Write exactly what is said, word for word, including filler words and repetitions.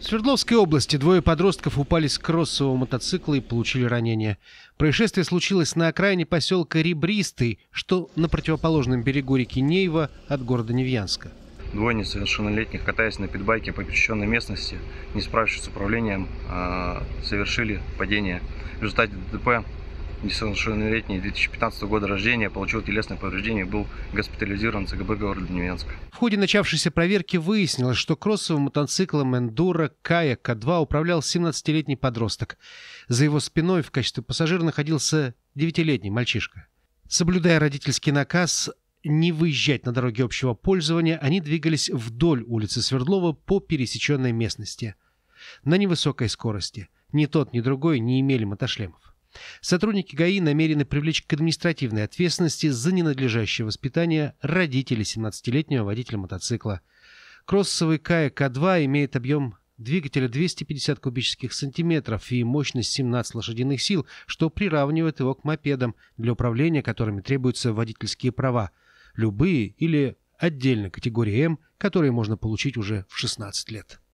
Свердловской области двое подростков упали с кроссового мотоцикла и получили ранения. Происшествие случилось на окраине поселка Ребристый, что на противоположном берегу реки Нейва от города Невьянска. Двое несовершеннолетних, катаясь на питбайке по пересеченной местности, не справившись с управлением, совершили падение. В результате ДТП несовершеннолетний две тысячи пятнадцатого года рождения получил телесное повреждение и был госпитализирован в ЦГБ города Невьянска. В ходе начавшейся проверки выяснилось, что кроссовым мотоциклом Эндуро Кая К два управлял семнадцатилетний подросток. За его спиной в качестве пассажира находился девятилетний мальчишка. Соблюдая родительский наказ не выезжать на дороги общего пользования, они двигались вдоль улицы Свердлова по пересеченной местности. На невысокой скорости. Ни тот, ни другой не имели мотошлемов. Сотрудники ГАИ намерены привлечь к административной ответственности за ненадлежащее воспитание родителей семнадцатилетнего водителя мотоцикла. Кроссовый Кая К два имеет объем двигателя двести пятьдесят кубических сантиметров и мощность семнадцать лошадиных сил, что приравнивает его к мопедам, для управления которыми требуются водительские права, любые или отдельной категории М, которые можно получить уже в шестнадцать лет.